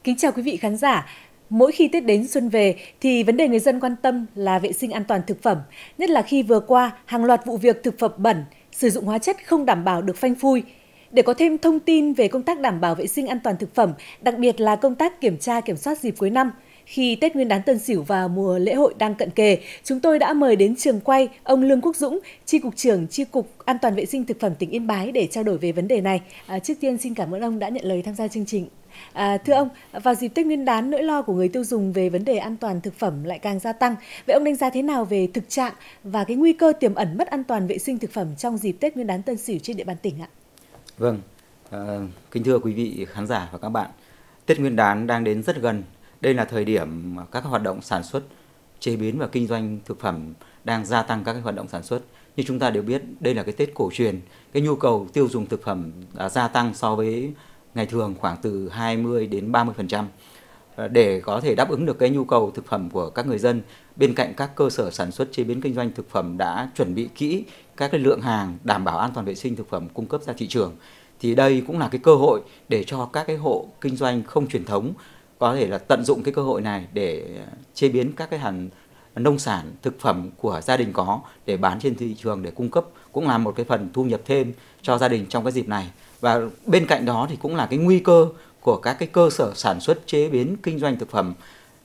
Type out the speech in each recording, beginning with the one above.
Kính chào quý vị khán giả. Mỗi khi Tết đến xuân về thì vấn đề người dân quan tâm là vệ sinh an toàn thực phẩm, nhất là khi vừa qua hàng loạt vụ việc thực phẩm bẩn, sử dụng hóa chất không đảm bảo được phanh phui. Để có thêm thông tin về công tác đảm bảo vệ sinh an toàn thực phẩm, đặc biệt là công tác kiểm tra kiểm soát dịp cuối năm, khi Tết Nguyên đán Tân Sửu và mùa lễ hội đang cận kề, chúng tôi đã mời đến trường quay ông Lương Quốc Dũng, Chi cục trưởng Chi cục An toàn vệ sinh thực phẩm tỉnh Yên Bái để trao đổi về vấn đề này. Trước tiên xin cảm ơn ông đã nhận lời tham gia chương trình. Thưa ông, vào dịp Tết Nguyên đán, nỗi lo của người tiêu dùng về vấn đề an toàn thực phẩm lại càng gia tăng. Vậy ông đánh giá thế nào về thực trạng và cái nguy cơ tiềm ẩn mất an toàn vệ sinh thực phẩm trong dịp Tết Nguyên đán Tân Sửu trên địa bàn tỉnh ạ? Vâng, kính thưa quý vị khán giả và các bạn, Tết Nguyên đán đang đến rất gần. Đây là thời điểm các hoạt động sản xuất, chế biến và kinh doanh thực phẩm đang gia tăng các hoạt động sản xuất. Như chúng ta đều biết, đây là cái Tết cổ truyền, cái nhu cầu tiêu dùng thực phẩm gia tăng so với ngày thường khoảng từ 20 đến 30%. Để có thể đáp ứng được cái nhu cầu thực phẩm của các người dân, bên cạnh các cơ sở sản xuất chế biến kinh doanh thực phẩm đã chuẩn bị kỹ các cái lượng hàng đảm bảo an toàn vệ sinh thực phẩm cung cấp ra thị trường, thì đây cũng là cái cơ hội để cho các cái hộ kinh doanh không truyền thống có thể là tận dụng cái cơ hội này để chế biến các cái hàng nông sản thực phẩm của gia đình có để bán trên thị trường để cung cấp, cũng là một cái phần thu nhập thêm cho gia đình trong cái dịp này. Và bên cạnh đó thì cũng là cái nguy cơ của các cái cơ sở sản xuất chế biến kinh doanh thực phẩm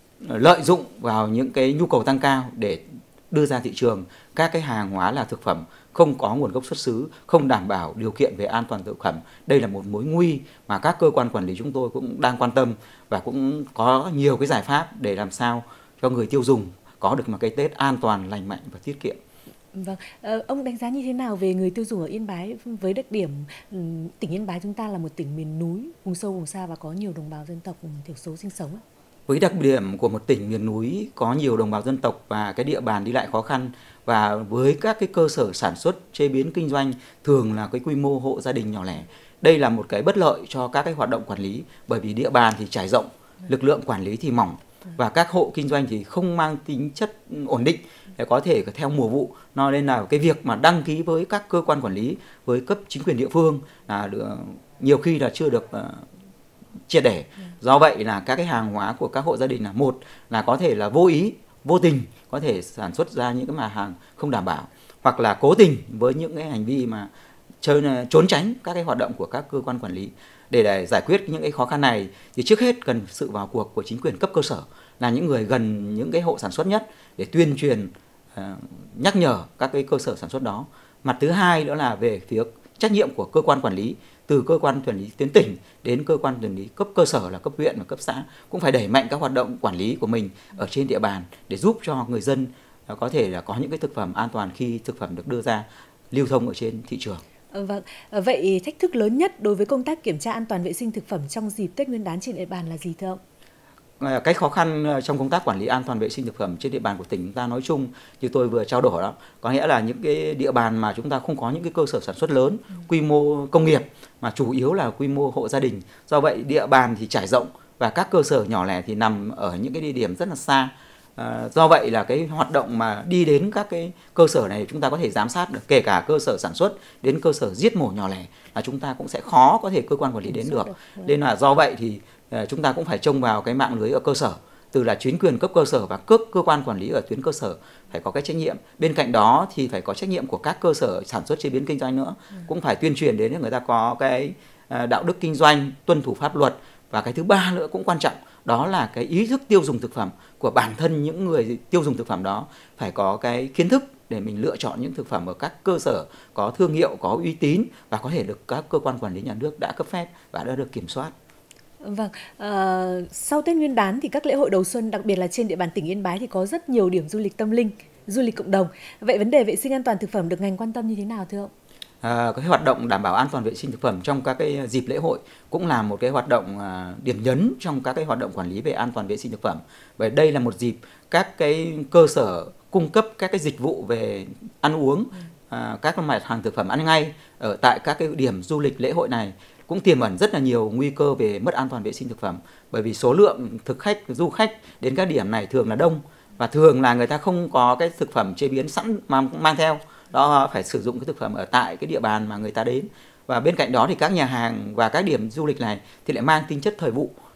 lợi dụng vào những cái nhu cầu tăng cao để đưa ra thị trường các cái hàng hóa là thực phẩm không có nguồn gốc xuất xứ, không đảm bảo điều kiện về an toàn thực phẩm. Đây là một mối nguy mà các cơ quan quản lý chúng tôi cũng đang quan tâm và cũng có nhiều cái giải pháp để làm sao cho người tiêu dùng có được một cái Tết an toàn, lành mạnh và tiết kiệm. Vâng, ông đánh giá như thế nào về người tiêu dùng ở Yên Bái với đặc điểm tỉnh Yên Bái chúng ta là một tỉnh miền núi, vùng sâu vùng xa và có nhiều đồng bào dân tộc thiểu số sinh sống? Với đặc điểm của một tỉnh miền núi có nhiều đồng bào dân tộc và cái địa bàn đi lại khó khăn, và với các cái cơ sở sản xuất chế biến kinh doanh thường là cái quy mô hộ gia đình nhỏ lẻ, đây là một cái bất lợi cho các cái hoạt động quản lý, bởi vì địa bàn thì trải rộng, lực lượng quản lý thì mỏng và các hộ kinh doanh thì không mang tính chất ổn định để có thể theo mùa vụ. Nên là cái việc mà đăng ký với các cơ quan quản lý, với cấp chính quyền địa phương là nhiều khi là chưa được triệt để. Do vậy là các cái hàng hóa của các hộ gia đình là một là có thể là vô ý, vô tình có thể sản xuất ra những cái mặt hàng không đảm bảo, hoặc là cố tình với những cái hành vi mà trốn tránh các cái hoạt động của các cơ quan quản lý. Để giải quyết những cái khó khăn này thì trước hết cần sự vào cuộc của chính quyền cấp cơ sở, là những người gần những cái hộ sản xuất nhất, để tuyên truyền, nhắc nhở các cái cơ sở sản xuất đó. Mặt thứ hai nữa là về phía trách nhiệm của cơ quan quản lý, từ cơ quan quản lý tuyến tỉnh đến cơ quan quản lý cấp cơ sở là cấp huyện và cấp xã, cũng phải đẩy mạnh các hoạt động quản lý của mình ở trên địa bàn để giúp cho người dân có thể là có những cái thực phẩm an toàn khi thực phẩm được đưa ra lưu thông ở trên thị trường. Vâng, vậy thách thức lớn nhất đối với công tác kiểm tra an toàn vệ sinh thực phẩm trong dịp Tết Nguyên đán trên địa bàn là gì thưa ông? Cái khó khăn trong công tác quản lý an toàn vệ sinh thực phẩm trên địa bàn của tỉnh chúng ta nói chung, như tôi vừa trao đổi đó, có nghĩa là những cái địa bàn mà chúng ta không có những cái cơ sở sản xuất lớn, quy mô công nghiệp, mà chủ yếu là quy mô hộ gia đình. Do vậy địa bàn thì trải rộng và các cơ sở nhỏ lẻ thì nằm ở những cái địa điểm rất là xa. Do vậy là cái hoạt động mà đi đến các cái cơ sở này chúng ta có thể giám sát được, kể cả cơ sở sản xuất đến cơ sở giết mổ nhỏ lẻ là chúng ta cũng sẽ khó có thể cơ quan quản lý đến được. Nên là do vậy thì chúng ta cũng phải trông vào cái mạng lưới ở cơ sở, từ là chính quyền cấp cơ sở và các cơ quan quản lý ở tuyến cơ sở phải có cái trách nhiệm. Bên cạnh đó thì phải có trách nhiệm của các cơ sở sản xuất chế biến kinh doanh nữa, cũng phải tuyên truyền đến để người ta có cái đạo đức kinh doanh, tuân thủ pháp luật. Và cái thứ ba nữa cũng quan trọng, đó là cái ý thức tiêu dùng thực phẩm của bản thân những người tiêu dùng thực phẩm đó, phải có cái kiến thức để mình lựa chọn những thực phẩm ở các cơ sở có thương hiệu, có uy tín và có thể được các cơ quan quản lý nhà nước đã cấp phép và đã được kiểm soát. Vâng, sau Tết Nguyên đán thì các lễ hội đầu xuân, đặc biệt là trên địa bàn tỉnh Yên Bái thì có rất nhiều điểm du lịch tâm linh, du lịch cộng đồng. Vậy vấn đề vệ sinh an toàn thực phẩm được ngành quan tâm như thế nào thưa ông? Cái hoạt động đảm bảo an toàn vệ sinh thực phẩm trong các cái dịp lễ hội cũng là một cái hoạt động điểm nhấn trong các cái hoạt động quản lý về an toàn vệ sinh thực phẩm. Bởi đây là một dịp các cái cơ sở cung cấp các cái dịch vụ về ăn uống, các mặt hàng thực phẩm ăn ngay ở tại các cái điểm du lịch lễ hội này cũng tiềm ẩn rất là nhiều nguy cơ về mất an toàn vệ sinh thực phẩm, bởi vì số lượng du khách đến các điểm này thường là đông và thường là người ta không có cái thực phẩm chế biến sẵn mà mang theo, đó phải sử dụng cái thực phẩm ở tại cái địa bàn mà người ta đến. Và bên cạnh đó thì các nhà hàng và các điểm du lịch này thì lại mang tính chất thời vụ,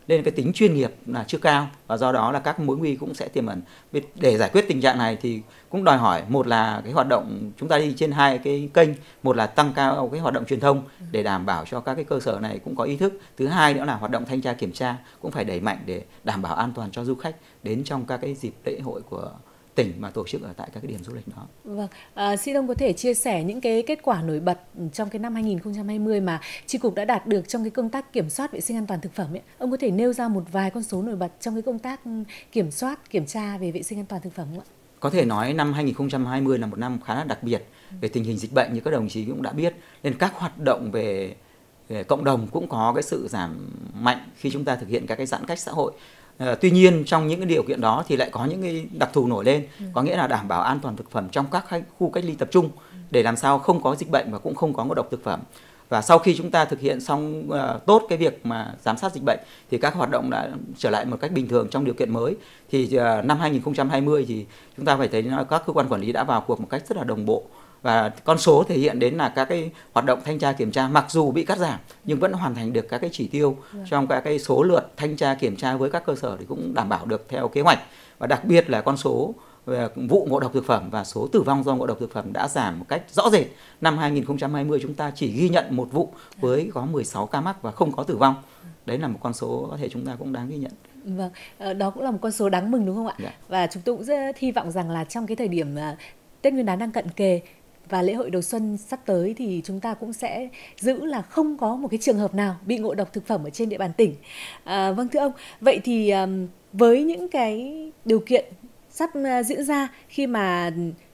nên cái tính chuyên nghiệp là chưa cao, và do đó là các mối nguy cũng sẽ tiềm ẩn. Để giải quyết tình trạng này thì cũng đòi hỏi, một là cái hoạt động chúng ta đi trên hai cái kênh, một là tăng cao cái hoạt động truyền thông để đảm bảo cho các cái cơ sở này cũng có ý thức, thứ hai nữa là hoạt động thanh tra kiểm tra cũng phải đẩy mạnh để đảm bảo an toàn cho du khách đến trong các cái dịp lễ hội của tỉnh mà tổ chức ở tại các cái điểm du lịch đó. Vâng, xin ông có thể chia sẻ những cái kết quả nổi bật trong cái năm 2020 mà Chi cục đã đạt được trong cái công tác kiểm soát vệ sinh an toàn thực phẩm ấy. Ông có thể nêu ra một vài con số nổi bật trong cái công tác kiểm soát, kiểm tra về vệ sinh an toàn thực phẩm không ạ? Có thể nói năm 2020 là một năm khá là đặc biệt về tình hình dịch bệnh, như các đồng chí cũng đã biết, nên các hoạt động về cộng đồng cũng có cái sự giảm mạnh khi chúng ta thực hiện các cái giãn cách xã hội. Tuy nhiên trong những cái điều kiện đó thì lại có những cái đặc thù nổi lên, có nghĩa là đảm bảo an toàn thực phẩm trong các khu cách ly tập trung để làm sao không có dịch bệnh và cũng không có ngộ độc thực phẩm. Và sau khi chúng ta thực hiện xong tốt cái việc mà giám sát dịch bệnh thì các hoạt động đã trở lại một cách bình thường trong điều kiện mới. Thì năm 2020 thì chúng ta phải thấy là các cơ quan quản lý đã vào cuộc một cách rất là đồng bộ, và con số thể hiện đến là các cái hoạt động thanh tra kiểm tra mặc dù bị cắt giảm nhưng vẫn hoàn thành được các cái chỉ tiêu trong các cái số lượt thanh tra kiểm tra với các cơ sở thì cũng đảm bảo được theo kế hoạch. Và đặc biệt là con số về vụ ngộ độc thực phẩm và số tử vong do ngộ độc thực phẩm đã giảm một cách rõ rệt. Năm 2020 chúng ta chỉ ghi nhận một vụ với có 16 ca mắc và không có tử vong. Đấy là một con số có thể chúng ta cũng đáng ghi nhận. Vâng, đó cũng là một con số đáng mừng đúng không ạ? Và chúng tôi cũng rất hy vọng rằng là trong cái thời điểm Tết Nguyên đán đang cận kề và lễ hội đầu xuân sắp tới thì chúng ta cũng sẽ giữ là không có một cái trường hợp nào bị ngộ độc thực phẩm ở trên địa bàn tỉnh. Vâng thưa ông, vậy thì với những cái điều kiện sắp diễn ra khi mà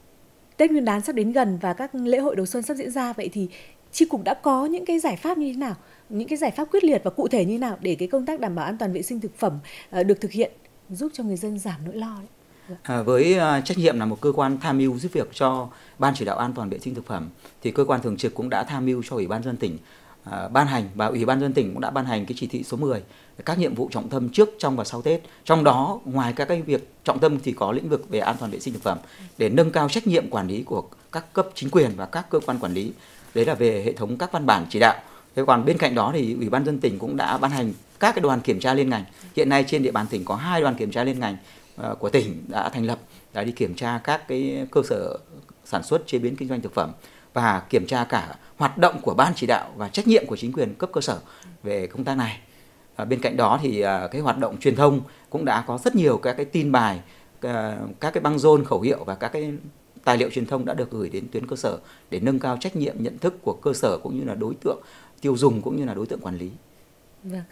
Tết Nguyên đán sắp đến gần và các lễ hội đầu xuân sắp diễn ra, vậy thì Chi cục đã có những cái giải pháp như thế nào, những cái giải pháp quyết liệt và cụ thể như thế nào để cái công tác đảm bảo an toàn vệ sinh thực phẩm được thực hiện, giúp cho người dân giảm nỗi lo đấy? Với trách nhiệm là một cơ quan tham mưu giúp việc cho Ban chỉ đạo an toàn vệ sinh thực phẩm thì cơ quan thường trực cũng đã tham mưu cho Ủy ban nhân dân tỉnh ban hành, và Ủy ban nhân dân tỉnh cũng đã ban hành cái chỉ thị số 10 các nhiệm vụ trọng tâm trước, trong và sau Tết. Trong đó ngoài các cái việc trọng tâm thì có lĩnh vực về an toàn vệ sinh thực phẩm để nâng cao trách nhiệm quản lý của các cấp chính quyền và các cơ quan quản lý. Đấy là về hệ thống các văn bản chỉ đạo. Thế còn bên cạnh đó thì Ủy ban nhân dân tỉnh cũng đã ban hành các cái đoàn kiểm tra liên ngành. Hiện nay trên địa bàn tỉnh có 2 đoàn kiểm tra liên ngành của tỉnh đã thành lập, đã đi kiểm tra các cái cơ sở sản xuất chế biến kinh doanh thực phẩm và kiểm tra cả hoạt động của ban chỉ đạo và trách nhiệm của chính quyền cấp cơ sở về công tác này. Bên cạnh đó thì cái hoạt động truyền thông cũng đã có rất nhiều các cái tin bài, các cái băng rôn khẩu hiệu và các cái tài liệu truyền thông đã được gửi đến tuyến cơ sở để nâng cao trách nhiệm nhận thức của cơ sở cũng như là đối tượng tiêu dùng cũng như là đối tượng quản lý. Vâng.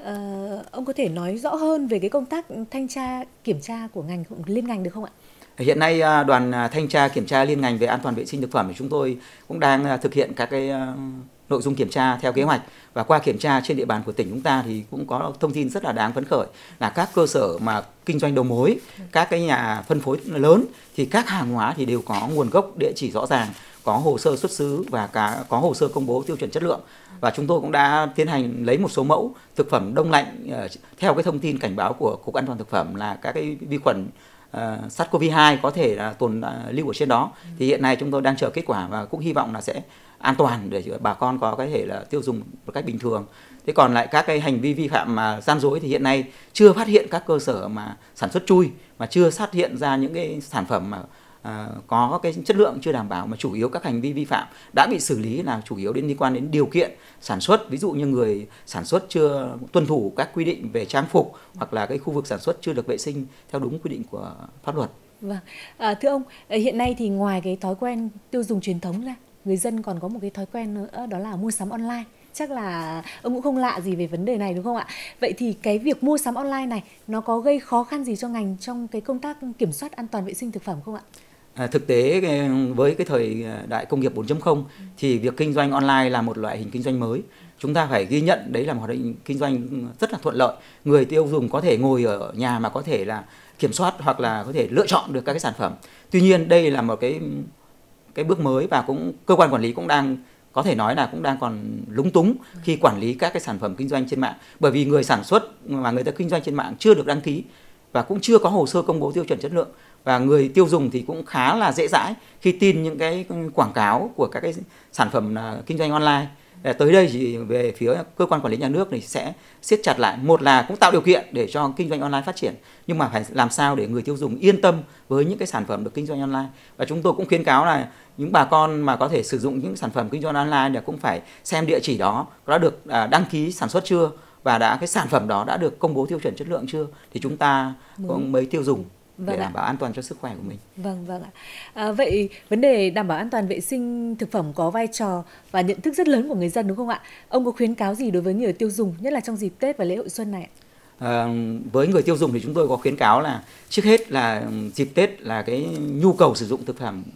Ông có thể nói rõ hơn về cái công tác thanh tra kiểm tra của ngành liên ngành được không ạ? Hiện nay đoàn thanh tra kiểm tra liên ngành về an toàn vệ sinh thực phẩm thì chúng tôi cũng đang thực hiện các cái nội dung kiểm tra theo kế hoạch, và qua kiểm tra trên địa bàn của tỉnh chúng ta thì cũng có thông tin rất là đáng phấn khởi là các cơ sở mà kinh doanh đầu mối, các cái nhà phân phối lớn thì các hàng hóa thì đều có nguồn gốc địa chỉ rõ ràng, có hồ sơ xuất xứ và có hồ sơ công bố tiêu chuẩn chất lượng. Và chúng tôi cũng đã tiến hành lấy một số mẫu thực phẩm đông lạnh theo cái thông tin cảnh báo của Cục An toàn thực phẩm là các cái vi khuẩn SARS-CoV-2 có thể là tồn lưu ở trên đó. Thì hiện nay chúng tôi đang chờ kết quả và cũng hy vọng là sẽ an toàn để bà con có cái thể là tiêu dùng một cách bình thường. Thế còn lại các cái hành vi vi phạm mà gian dối thì hiện nay chưa phát hiện các cơ sở mà sản xuất chui, mà chưa phát hiện ra những cái sản phẩm mà có cái chất lượng chưa đảm bảo, mà chủ yếu các hành vi vi phạm đã bị xử lý là chủ yếu liên quan đến điều kiện sản xuất, ví dụ như người sản xuất chưa tuân thủ các quy định về trang phục hoặc là cái khu vực sản xuất chưa được vệ sinh theo đúng quy định của pháp luật. Vâng, thưa ông, hiện nay thì ngoài cái thói quen tiêu dùng truyền thống ra, người dân còn có một cái thói quen nữa, đó là mua sắm online. Chắc là ông cũng không lạ gì về vấn đề này đúng không ạ? Vậy thì cái việc mua sắm online này nó có gây khó khăn gì cho ngành trong cái công tác kiểm soát an toàn vệ sinh thực phẩm không ạ? Thực tế với cái thời đại công nghiệp 4.0 thì việc kinh doanh online là một loại hình kinh doanh mới. Chúng ta phải ghi nhận đấy là một hoạt động kinh doanh rất là thuận lợi. Người tiêu dùng có thể ngồi ở nhà mà có thể là kiểm soát hoặc là có thể lựa chọn được các cái sản phẩm. Tuy nhiên đây là một cái bước mới và cũng cơ quan quản lý cũng đang có thể nói là cũng đang còn lúng túng khi quản lý các cái sản phẩm kinh doanh trên mạng, bởi vì người sản xuất mà người ta kinh doanh trên mạng chưa được đăng ký và cũng chưa có hồ sơ công bố tiêu chuẩn chất lượng, và người tiêu dùng thì cũng khá là dễ dãi khi tin những cái quảng cáo của các cái sản phẩm kinh doanh online. Tới đây thì về phía cơ quan quản lý nhà nước thì sẽ siết chặt lại. Một là cũng tạo điều kiện để cho kinh doanh online phát triển, nhưng mà phải làm sao để người tiêu dùng yên tâm với những cái sản phẩm được kinh doanh online. Và chúng tôi cũng khuyến cáo là những bà con mà có thể sử dụng những sản phẩm kinh doanh online thì cũng phải xem địa chỉ đó đã được đăng ký sản xuất chưa, và cái sản phẩm đó đã được công bố tiêu chuẩn chất lượng chưa, thì chúng ta cũng mới tiêu dùng để đảm bảo an toàn cho sức khỏe của mình. Vâng ạ. Vậy vấn đề đảm bảo an toàn vệ sinh thực phẩm có vai trò và nhận thức rất lớn của người dân đúng không ạ? Ông có khuyến cáo gì đối với người tiêu dùng, nhất là trong dịp Tết và lễ hội xuân này? Với người tiêu dùng thì chúng tôi có khuyến cáo là trước hết là dịp Tết là cái nhu cầu sử dụng thực phẩm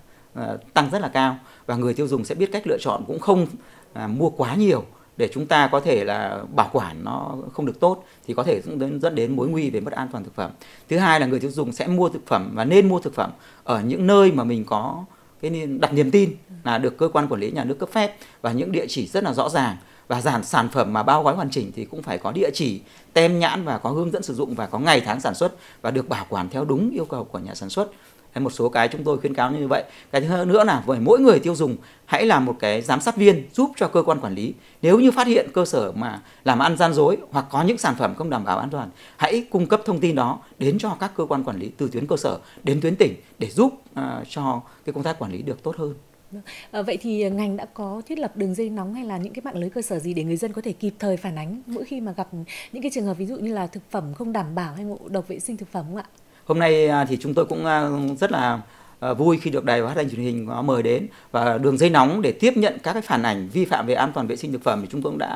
tăng rất là cao, và người tiêu dùng sẽ biết cách lựa chọn, cũng không mua quá nhiều để chúng ta có thể là bảo quản nó không được tốt thì có thể dẫn đến mối nguy về mất an toàn thực phẩm. Thứ hai là người tiêu dùng sẽ mua thực phẩm và nên mua thực phẩm ở những nơi mà mình có cái đặt niềm tin là được cơ quan quản lý nhà nước cấp phép và những địa chỉ rất là rõ ràng, và sản phẩm mà bao gói hoàn chỉnh thì cũng phải có địa chỉ, tem nhãn và có hướng dẫn sử dụng và có ngày tháng sản xuất và được bảo quản theo đúng yêu cầu của nhà sản xuất. Một số cái chúng tôi khuyến cáo như vậy. Cái thứ nữa là với mỗi người tiêu dùng hãy là một cái giám sát viên giúp cho cơ quan quản lý. Nếu như phát hiện cơ sở mà làm ăn gian dối hoặc có những sản phẩm không đảm bảo an toàn, hãy cung cấp thông tin đó đến cho các cơ quan quản lý từ tuyến cơ sở đến tuyến tỉnh để giúp cho cái công tác quản lý được tốt hơn. Vậy thì ngành đã có thiết lập đường dây nóng hay là những cái mạng lưới cơ sở gì để người dân có thể kịp thời phản ánh mỗi khi mà gặp những cái trường hợp ví dụ như là thực phẩm không đảm bảo hay ngộ độc vệ sinh thực phẩm không ạ? Hôm nay thì chúng tôi cũng rất là vui khi được Đài Phát thanh Truyền hình có mời đến, và đường dây nóng để tiếp nhận các cái phản ảnh vi phạm về an toàn vệ sinh thực phẩm thì chúng tôi cũng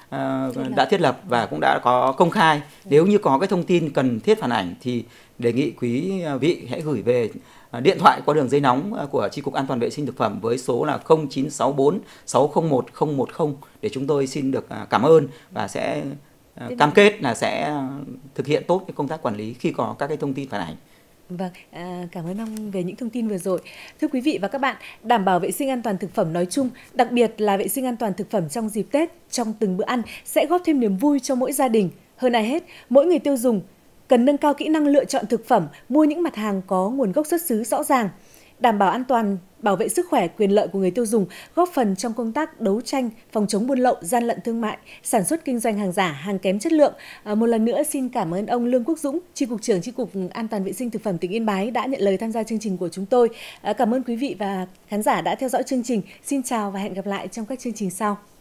đã thiết lập và cũng đã có công khai. Nếu như có cái thông tin cần thiết phản ảnh thì đề nghị quý vị hãy gửi về điện thoại qua đường dây nóng của Chi cục An toàn vệ sinh thực phẩm với số là 0964 601 010 để chúng tôi xin được cảm ơn và sẽ cam kết là sẽ thực hiện tốt cái công tác quản lý khi có các cái thông tin phản ánh. Vâng, cảm ơn ông về những thông tin vừa rồi. Thưa quý vị và các bạn, đảm bảo vệ sinh an toàn thực phẩm nói chung, đặc biệt là vệ sinh an toàn thực phẩm trong dịp Tết, trong từng bữa ăn sẽ góp thêm niềm vui cho mỗi gia đình. Hơn ai hết, mỗi người tiêu dùng cần nâng cao kỹ năng lựa chọn thực phẩm, mua những mặt hàng có nguồn gốc xuất xứ rõ ràng, đảm bảo an toàn, bảo vệ sức khỏe, quyền lợi của người tiêu dùng, góp phần trong công tác đấu tranh, phòng chống buôn lậu, gian lận thương mại, sản xuất kinh doanh hàng giả, hàng kém chất lượng. Một lần nữa xin cảm ơn ông Lương Quốc Dũng, Chi cục trưởng Chi cục An toàn vệ sinh thực phẩm tỉnh Yên Bái đã nhận lời tham gia chương trình của chúng tôi. Cảm ơn quý vị và khán giả đã theo dõi chương trình. Xin chào và hẹn gặp lại trong các chương trình sau.